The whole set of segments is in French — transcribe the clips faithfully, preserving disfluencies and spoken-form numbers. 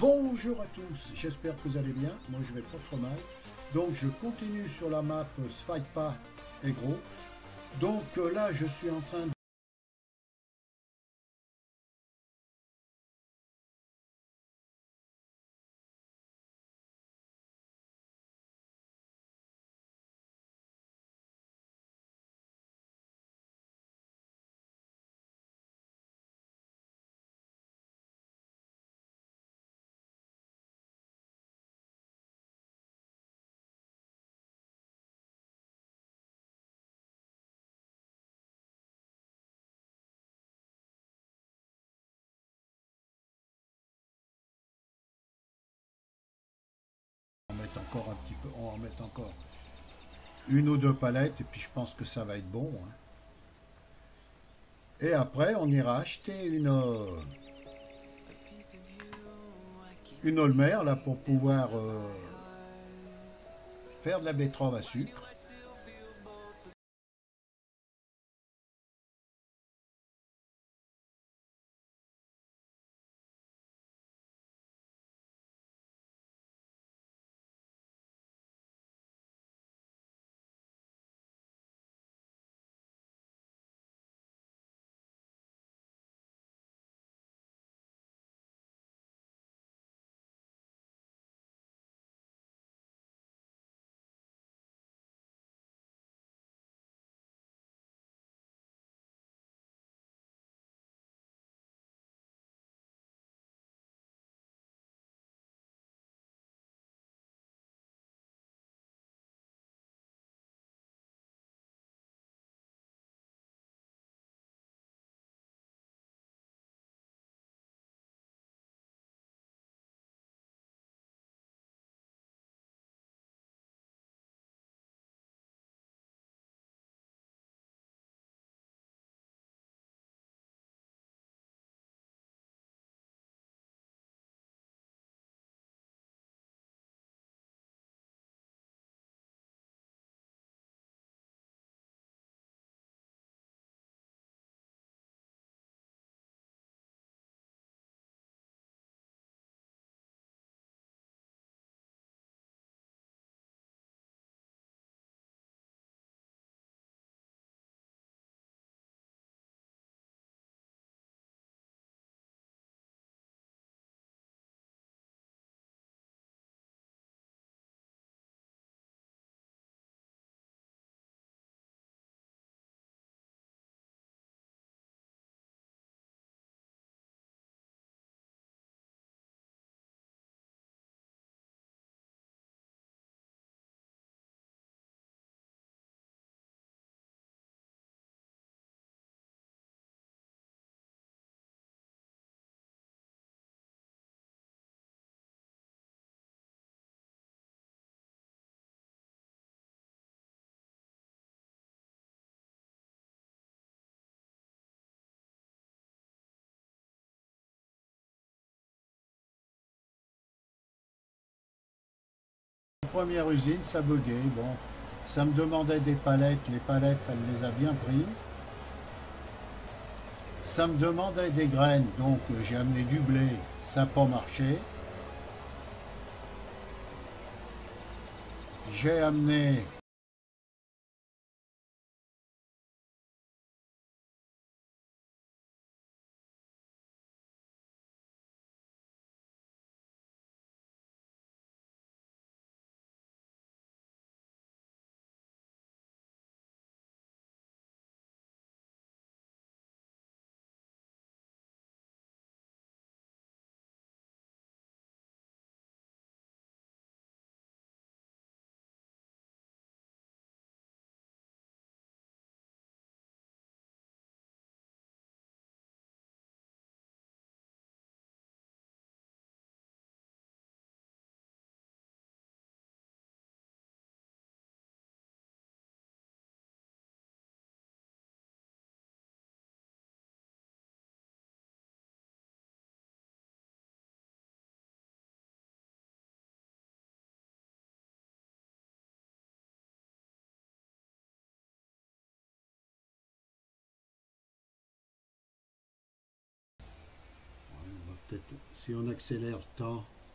Bonjour à tous, j'espère que vous allez bien, moi je vais pas trop mal. Donc je continue sur la map Svaipa et gros. Donc euh, là je suis en train de... On va mettre encore un petit peu, on va en mettre encore une ou deux palettes et puis je pense que ça va être bon. Hein. Et après on ira acheter une... Euh, une Olmer là pour pouvoir euh, faire de la betterave à sucre. Première usine, ça buguait, bon, ça me demandait des palettes, les palettes, elle les a bien pris. Ça me demandait des graines, donc j'ai amené du blé, ça n'a pas marché. J'ai amené peut-être, si on accélère le temps,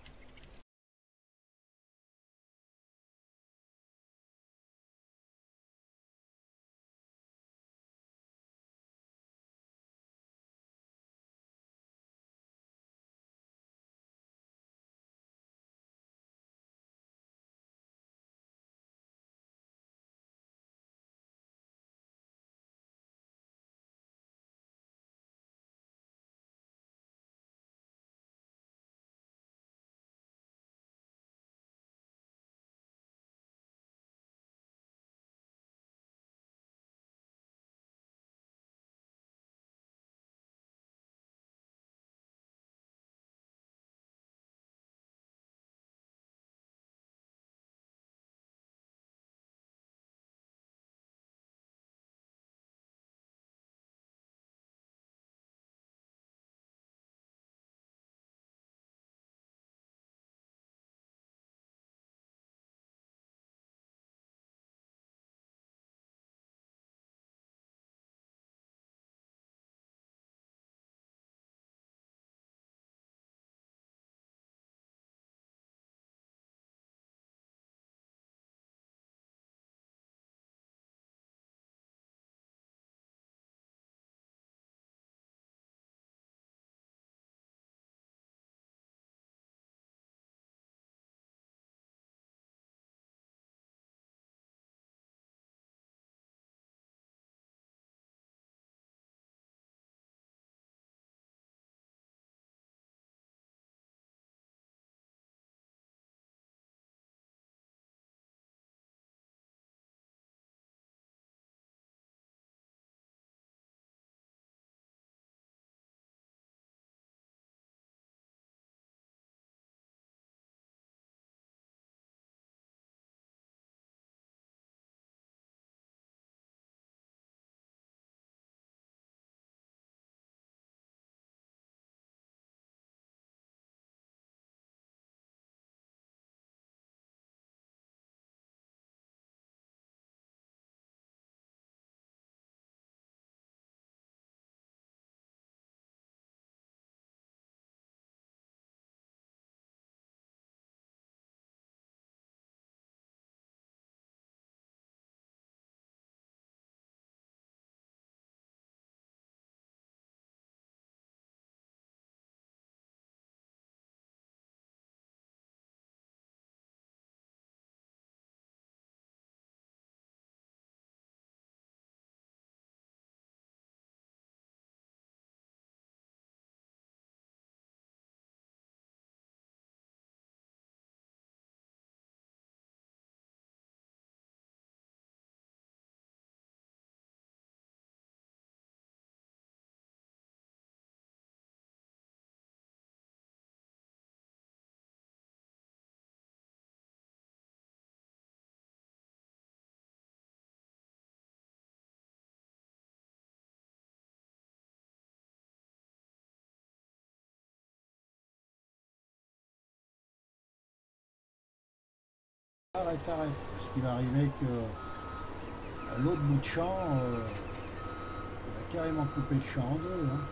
arrête, arrête. Parce qu'il va arriver que à l'autre bout de champ, euh, il va carrément couper le champ en deux. Hein.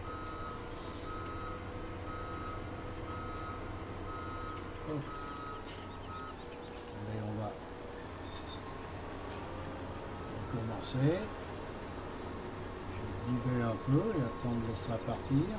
Hop. Allez, on va commencer. Je vais diver un peu et attendre de laisser partir.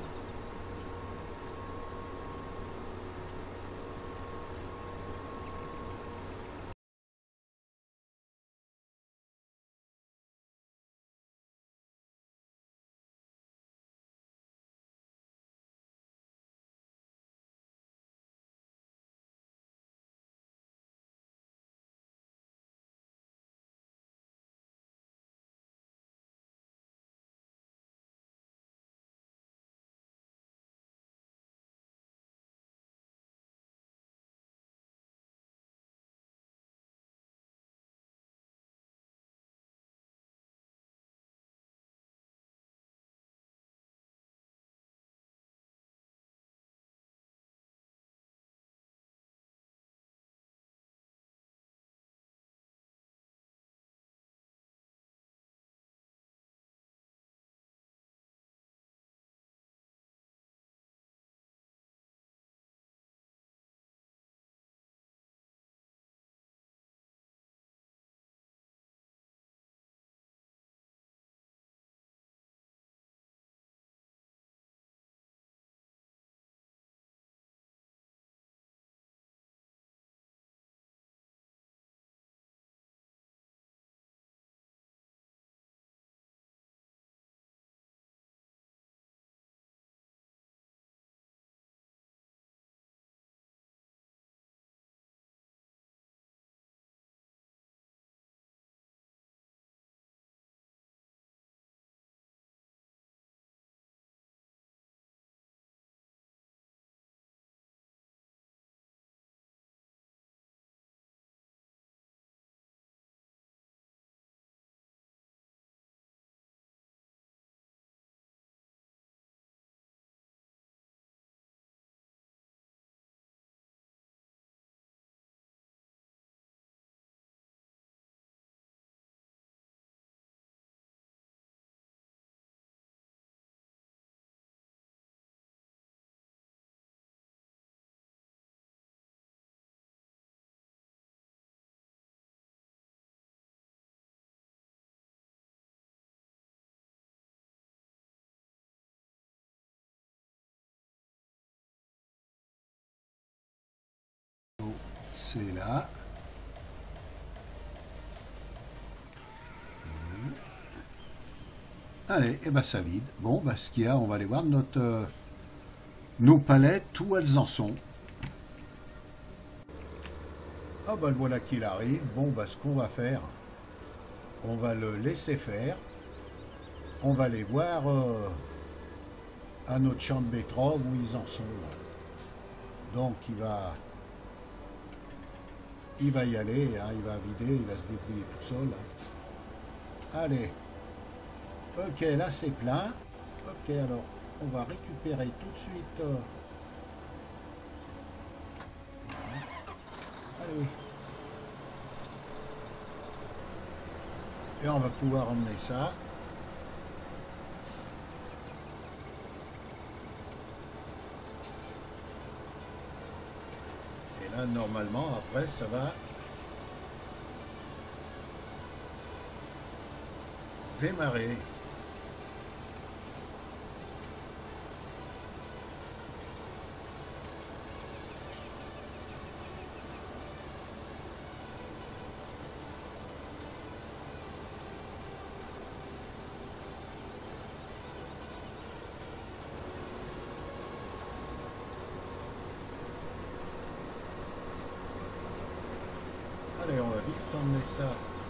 C'est là. Allez, et ben ça vide. Bon, bah, ce qu'il y a, on va aller voir notre, euh, nos palettes, où elles en sont. Ah bah le voilà qu'il arrive. Bon, bah ce qu'on va faire, on va le laisser faire. On va aller voir euh, à notre champ de betterave où ils en sont. Là. Donc il va, il va y aller, hein, il va vider, il va se débrouiller tout seul. Hein. Allez. Ok, là c'est plein. Ok, alors on va récupérer tout de suite. Euh... Allez. Et on va pouvoir emmener ça. Et là, normalement, après, ça va démarrer. Allez, on va vite emmener ça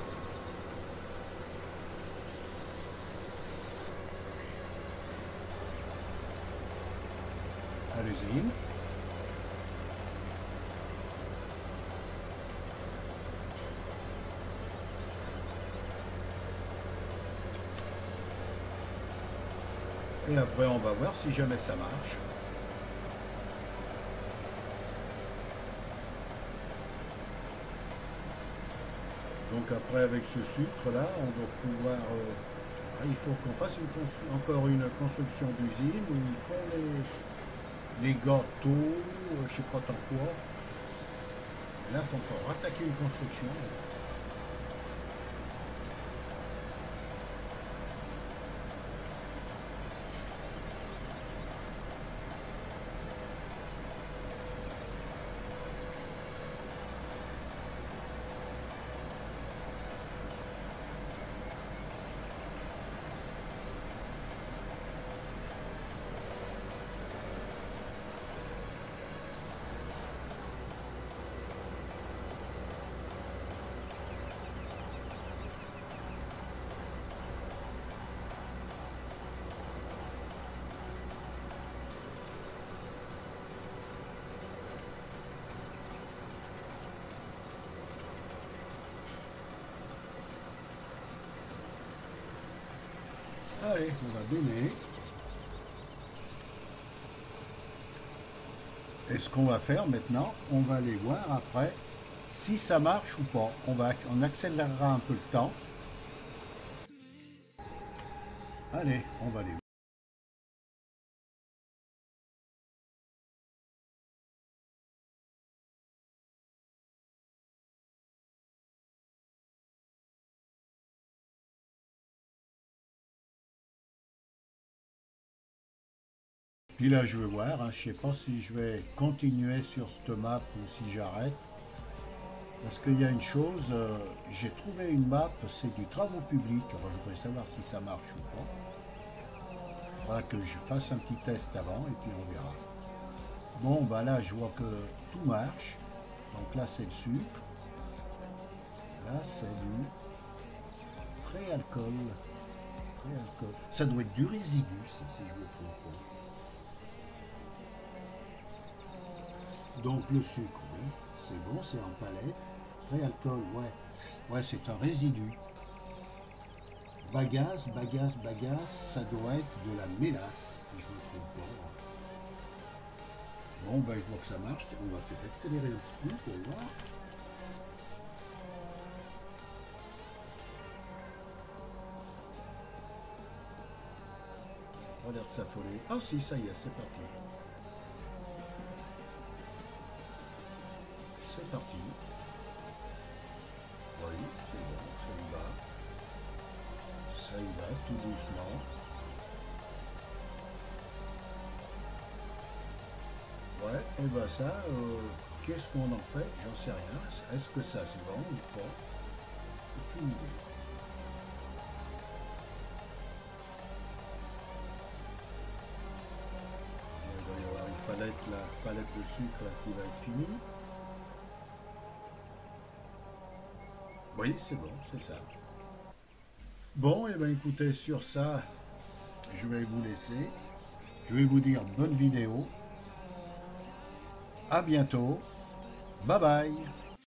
à l'usine. Et après, on va voir si jamais ça marche. Donc après avec ce sucre là, on va pouvoir... euh, ah, il faut qu'on fasse une constru- encore une construction d'usine où ils font les, les gâteaux, euh, je sais pas tant quoi. Là, il faut encore attaquer une construction. Allez, on va donner. Et ce qu'on va faire maintenant, on va aller voir après si ça marche ou pas. On, va, on accélérera un peu le temps. Allez, on va aller. Puis là, je vais voir. Hein, je sais pas si je vais continuer sur cette map ou si j'arrête. Parce qu'il y a une chose, euh, j'ai trouvé une map, c'est du travaux publics. Alors je voudrais savoir si ça marche ou pas. Il faudra que je fasse un petit test avant et puis on verra. Bon, bah là, je vois que tout marche. Donc là, c'est le sucre. Là, c'est du pré-alcool. Pré-alcool. Ça doit être du résidu, ça, si je me trompe pas. Donc le sucre, oui, c'est bon, c'est en palette. Pré-alcool, ouais. Ouais, c'est un résidu. Bagasse, bagasse, bagasse, ça doit être de la mélasse, si je ne me trompe pas. Bon, ben, je vois que ça marche. On va peut-être accélérer un petit peu pour voir. Regarde ça folie. Ah si, ça y est, c'est parti. C'est parti. Oui, c'est bon, ça y va. Ça y va, tout doucement. Ouais, et ben ça, euh, qu'est-ce qu'on en fait? J'en sais rien. Est-ce que ça se vend ou pas? Aucune idée. Il va y avoir une palette, la palette de sucre qui va être finie. Oui, c'est bon, c'est ça. Bon, et ben écoutez, sur ça, je vais vous laisser. Je vais vous dire bonne vidéo. À bientôt. Bye bye.